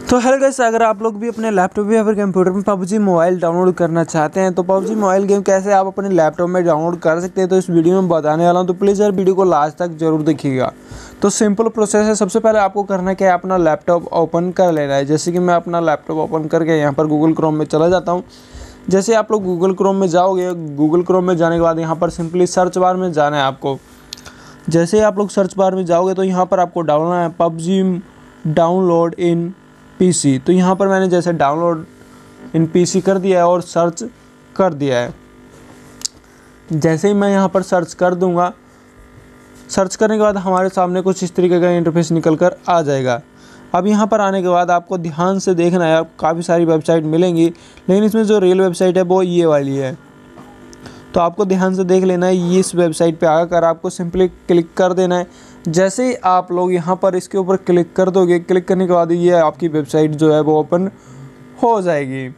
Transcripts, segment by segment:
तो hello guys, अगर आप लोग भी अपने लैपटॉप या फिर कंप्यूटर में पबजी मोबाइल डाउनलोड करना चाहते हैं तो पबजी मोबाइल गेम कैसे आप अपने लैपटॉप में डाउनलोड कर सकते हैं तो इस वीडियो में बताने वाला हूं। तो प्लीज़ यार वीडियो को लास्ट तक जरूर देखिएगा। तो सिंपल प्रोसेस है। सबसे पहले आपको करना क्या है, अपना लैपटॉप ओपन कर लेना है। जैसे कि मैं अपना लैपटॉप ओपन करके यहाँ पर गूगल क्रोम में चला जाता हूँ। जैसे आप लोग गूगल क्रोम में जाओगे, गूगल क्रोम में जाने के बाद यहाँ पर सिंपली सर्च बार में जाना है आपको। जैसे आप लोग सर्च बार में जाओगे तो यहाँ पर आपको डालना है पबजी डाउनलोड इन पीसी। तो यहाँ पर मैंने जैसे डाउनलोड इन पीसी कर दिया है और सर्च कर दिया है। जैसे ही मैं यहाँ पर सर्च कर दूँगा, सर्च करने के बाद हमारे सामने कुछ इस तरीके का इंटरफेस निकल कर आ जाएगा। अब यहाँ पर आने के बाद आपको ध्यान से देखना है, काफ़ी सारी वेबसाइट मिलेंगी, लेकिन इसमें जो रियल वेबसाइट है वो ये वाली है। तो आपको ध्यान से देख लेना है। ये इस वेबसाइट पे आकर आपको सिंपली क्लिक कर देना है। जैसे ही आप लोग यहाँ पर इसके ऊपर क्लिक कर दोगे, क्लिक करने के बाद ये आपकी वेबसाइट जो है वो ओपन हो जाएगी।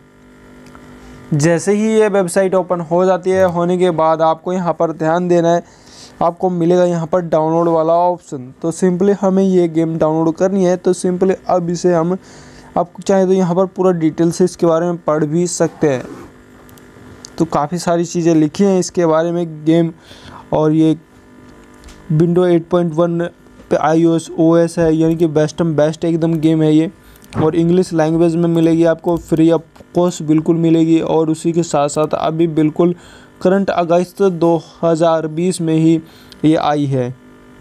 जैसे ही ये वेबसाइट ओपन हो जाती है, होने के बाद आपको यहाँ पर ध्यान देना है, आपको मिलेगा यहाँ पर डाउनलोड वाला ऑप्शन। तो सिंपली हमें ये गेम डाउनलोड करनी है। तो सिंपली अब इसे हम, आप चाहे तो यहाँ पर पूरा डिटेल से इसके बारे में पढ़ भी सकते हैं। तो काफ़ी सारी चीज़ें लिखी हैं इसके बारे में गेम, और ये विंडो 8.1 पे iOS OS है, यानी कि बेस्ट एकदम गेम है ये। और इंग्लिश लैंग्वेज में मिलेगी आपको, फ्री ऑफ कॉस्ट बिल्कुल मिलेगी। और उसी के साथ साथ अभी बिल्कुल करंट अगस्त 2020 में ही ये आई है।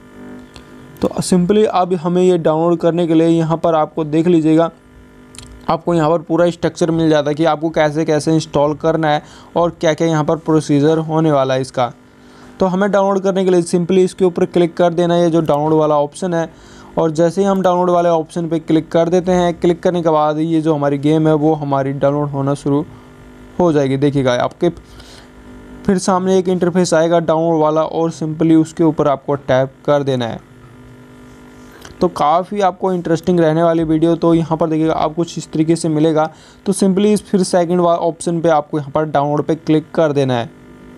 तो सिंपली अब हमें ये डाउनलोड करने के लिए यहाँ पर आपको देख लीजिएगा, आपको यहाँ पर पूरा स्ट्रक्चर मिल जाता है कि आपको कैसे कैसे इंस्टॉल करना है और क्या क्या यहाँ पर प्रोसीजर होने वाला है इसका। तो हमें डाउनलोड करने के लिए सिंपली इसके ऊपर क्लिक कर देना है, ये जो डाउनलोड वाला ऑप्शन है। और जैसे ही हम डाउनलोड वाले ऑप्शन पे क्लिक कर देते हैं, क्लिक करने के बाद ये जो हमारी गेम है वो हमारी डाउनलोड होना शुरू हो जाएगी। देखिएगा आपके फिर सामने एक इंटरफेस आएगा डाउनलोड वाला, और सिंपली उसके ऊपर आपको टैप कर देना है। तो काफ़ी आपको इंटरेस्टिंग रहने वाली वीडियो। तो यहाँ पर देखिएगा आप कुछ इस तरीके से मिलेगा। तो सिंपली फिर सेकंड वाला ऑप्शन पे आपको यहाँ पर डाउनलोड पे क्लिक कर देना है।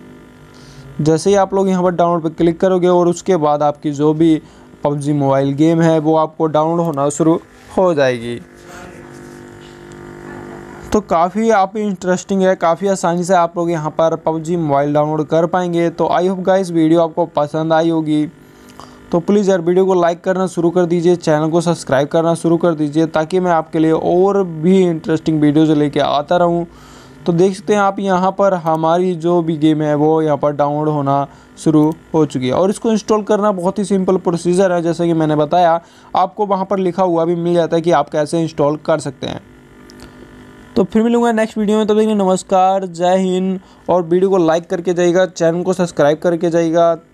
जैसे ही आप लोग यहाँ पर डाउनलोड पे क्लिक करोगे और उसके बाद आपकी जो भी पबजी मोबाइल गेम है वो आपको डाउनलोड होना शुरू हो जाएगी। तो काफ़ी आप इंटरेस्टिंग है, काफ़ी आसानी से आप लोग यहाँ पर पबजी मोबाइल डाउनलोड कर पाएंगे। तो आई होप गाइस वीडियो आपको पसंद आई होगी। तो प्लीज़ यार वीडियो को लाइक करना शुरू कर दीजिए, चैनल को सब्सक्राइब करना शुरू कर दीजिए, ताकि मैं आपके लिए और भी इंटरेस्टिंग वीडियोज़ लेके आता रहूं। तो देख सकते हैं आप यहाँ पर हमारी जो भी गेम है वो यहाँ पर डाउनलोड होना शुरू हो चुकी है। और इसको इंस्टॉल करना बहुत ही सिंपल प्रोसीजर है। जैसे कि मैंने बताया, आपको वहाँ पर लिखा हुआ भी मिल जाता है कि आप कैसे इंस्टॉल कर सकते हैं। तो फिर मिलूंगा नेक्स्ट वीडियो में। तब तक नमस्कार, जय हिंद। और वीडियो को लाइक करके जाइएगा, चैनल को सब्सक्राइब करके जाइएगा।